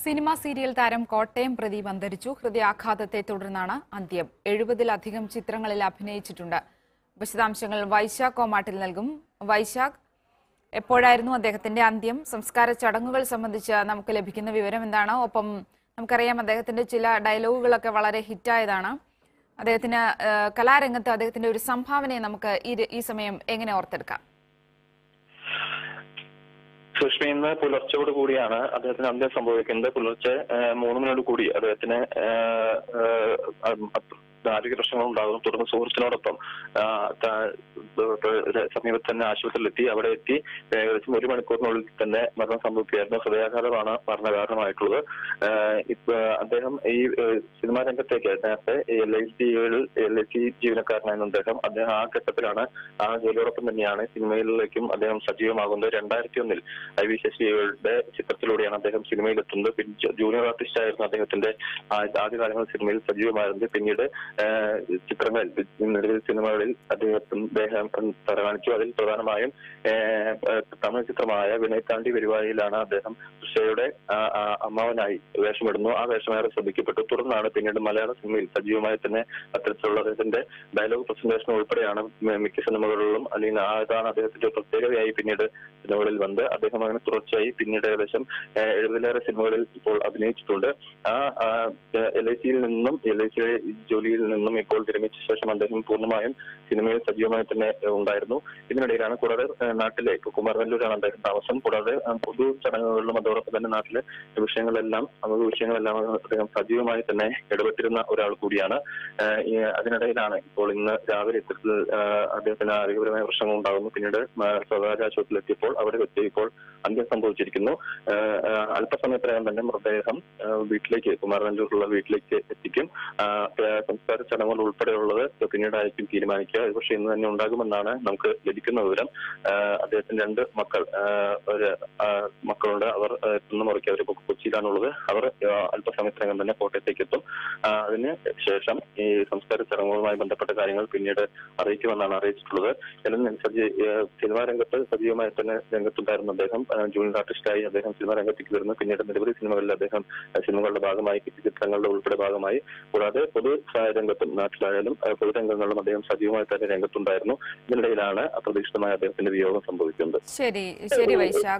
Cinema serial താരം കോട്ടയം പ്രദീപ് അന്തരിച്ചു. ഹൃദയാഘാതത്തെ തുടർന്നാണ് അന്ത്യം. 70-ലധികം ചിത്രങ്ങളിൽ അഭിനയിച്ചിട്ടുണ്ട്. വിശദാംശങ്ങൾ വൈശാഖ് കോമാട്ടിൽ നൽകും. വൈശാഖ്, എപ്പോഴായിരുന്നു അദ്ദേഹത്തിന്റെ അന്ത്യം? സംസ്കാര ചടങ്ങുകൾ സംബന്ധിച്ച് നമുക്ക് ലഭിക്കുന്ന വിവരം എന്താണ്? ഒപ്പം നമുക്കറിയാം അദ്ദേഹത്തിന്റെ ചില ഡയലോഗുകളൊക്കെ വളരെ ഹിറ്റായതാണ്. അദ്ദേഹത്തിന് കലാരംഗത്ത് അദ്ദേഹത്തിന്റെ ഒരു സംഭാവനയെ നമുക്ക് ഈ സമയം എങ്ങനെ ഓർത്തെടുക്കാം? സുഷ്മി, ഇന്ന് പുലർച്ചയോട് കൂടിയാണ് അദ്ദേഹത്തിന് അന്ത്യം സംഭവിക്കുന്നത്. പുലർച്ചെ 3 മണിയോട് കൂടി അദ്ദേഹത്തിന് ആരോഗ്യ പ്രശ്നങ്ങൾ ഉണ്ടാകുന്നു. തുടർന്ന് സുഹൃത്തിനോടൊപ്പം സമീപത്ത് തന്നെ ആശുപത്രിയിലെത്തി. അവിടെ എത്തി ഏകദേശം 1 മണിക്കൂറിനുള്ളിൽ തന്നെ മരണം സംഭവിക്കുകയായിരുന്നു. ഹൃദയാഘാതമാണ് മരണ കാരണമായിട്ടുള്ളത്. അദ്ദേഹം ഈ സിനിമാ രംഗത്തേക്ക് നേരത്തെ LIC ജീവനക്കാരനായിരുന്നു അദ്ദേഹം ആ ഘട്ടത്തിലാണ്, ആ ജോലിയോടൊപ്പം തന്നെയാണ് സിനിമയിലേക്കും അദ്ദേഹം സജീവമാകുന്നത്. 2001 IV ശശിയുടെ ചിത്രത്തിലൂടെയാണ് അദ്ദേഹം സിനിമയിലെത്തുന്നത്. പിന്നെ ജൂനിയർ ആർട്ടിസ്റ്റ് ആയിരുന്നു അദ്ദേഹത്തിന്റെ ആദ്യകാലങ്ങളിൽ സിനിമയിൽ സജീവമായിരുന്നത്. പിന്നീട് ചിത്രങ്ങളിൽ, നിരവധി സിനിമകളിൽ അദ്ദേഹം കാണിച്ചു. അതിൽ പ്രധാനമായും തമിഴ് ചിത്രമായ വിനയതാണ്ടി വരുവായിലാണ് അദ്ദേഹം ഉഷയുടെ അമ്മാവനായി വേഷമിടുന്നു. ആ വേഷമേറെ ശ്രദ്ധിക്കപ്പെട്ടു. തുടർന്നാണ് പിന്നീട് മലയാള സിനിമയിൽ സജീവമായി തന്നെ അത്തരത്തിലുള്ള അദ്ദേഹത്തിന്റെ ഡയലോഗ് പ്രസന്റേഷൻ ഉൾപ്പെടെയാണ് മിക്ക സിനിമകളിലും, അല്ലെങ്കിൽ അതാണ് അദ്ദേഹത്തിന്റെ പ്രത്യേകതയായി പിന്നീട് സിനിമകളിൽ വന്ന് അദ്ദേഹം അങ്ങനെ തുടർച്ചയായി പിന്നീട് ഏകദേശം 70-ലേറെ സിനിമകളിൽ ഇപ്പോൾ അഭിനയിച്ചിട്ടുണ്ട്. ആ LIC ജോലിയിൽ നിന്നും ഇപ്പോൾ വിരമിച്ച ശേഷം അദ്ദേഹം പൂർണ്ണമായും സിനിമയിൽ സജീവമായി തന്നെ ഉണ്ടായിരുന്നു. ഇതിനിടയിലാണ് കൂടാതെ നാട്ടിലെ കുമാരനെല്ലൂരാണ് അദ്ദേഹം താമസം. കൂടാതെ പൊതു ചടങ്ങുകളിലും അതോടൊപ്പം തന്നെ നാട്ടിലെ വിഷയങ്ങളെല്ലാം അദ്ദേഹം സജീവമായി തന്നെ ഇടപെട്ടിരുന്ന ഒരാൾ കൂടിയാണ്. അതിനിടയിലാണ് ഇപ്പോൾ ഇന്ന് രാവിലെ ഇത്തരത്തിൽ അദ്ദേഹത്തിന് ആരോഗ്യപരമായ പ്രശ്നങ്ങൾ ഉണ്ടാകുന്നു. പിന്നീട് സ്വകാര്യ ആശുപത്രിയിൽ എത്തിയപ്പോൾ അവിടെ എത്തിയപ്പോൾ അന്ത്യം സംഭവിച്ചിരിക്കുന്നു. അല്പസമയത്തിനകം തന്നെ മൃതദേഹം വീട്ടിലേക്ക്, കുമാരനെല്ലൂരിലുള്ള വീട്ടിലേക്ക് എത്തിക്കും. സംസ്കാര ചടങ്ങുകൾ ഉൾപ്പെടെയുള്ളത് പിന്നീടായിരിക്കും തീരുമാനിക്കുക. പക്ഷേ ഇന്ന് തന്നെ ഉണ്ടാകുമെന്നാണ് നമുക്ക് ലഭിക്കുന്ന വിവരം. അദ്ദേഹത്തിന് 2 മക്കളുണ്ട്. അവർ എത്തുന്ന മുറയ്ക്ക് അവർ കൊച്ചിയിലാണുള്ളത്. അവർ അല്പസമയത്തിനകം തന്നെ കോട്ടയത്തേക്ക് എത്തും. അതിന് ശേഷം ഈ സംസ്കാര ചടങ്ങുകളുമായി ബന്ധപ്പെട്ട കാര്യങ്ങൾ പിന്നീട് അറിയിക്കുമെന്നാണ് അറിയിച്ചിട്ടുള്ളത്. സിനിമാ രംഗത്ത് സജീവമായി തന്നെ രംഗത്തുണ്ടായിരുന്ന അദ്ദേഹം ജൂനിയർ ആർട്ടിസ്റ്റായി അദ്ദേഹം സിനിമാ രംഗത്തേക്ക് വരുന്നു. പിന്നീട് നിരവധി സിനിമകളിൽ അദ്ദേഹം സിനിമകളുടെ ഭാഗമായി, ചിത്രങ്ങളുടെ ഉൾപ്പെടെ ഭാഗമായി, കൂടാതെ പൊതു രംഗത്തും നാട്ടിലായാലും പൊതുരംഗങ്ങളിലും അദ്ദേഹം സജീവമായി തന്നെ രംഗത്തുണ്ടായിരുന്നു. ഇതിനിടയിലാണ് അപ്രതീക്ഷിതമായ അദ്ദേഹത്തിന്റെ വിയോഗം സംഭവിക്കുന്നത്. ശരി വൈശാഖ്.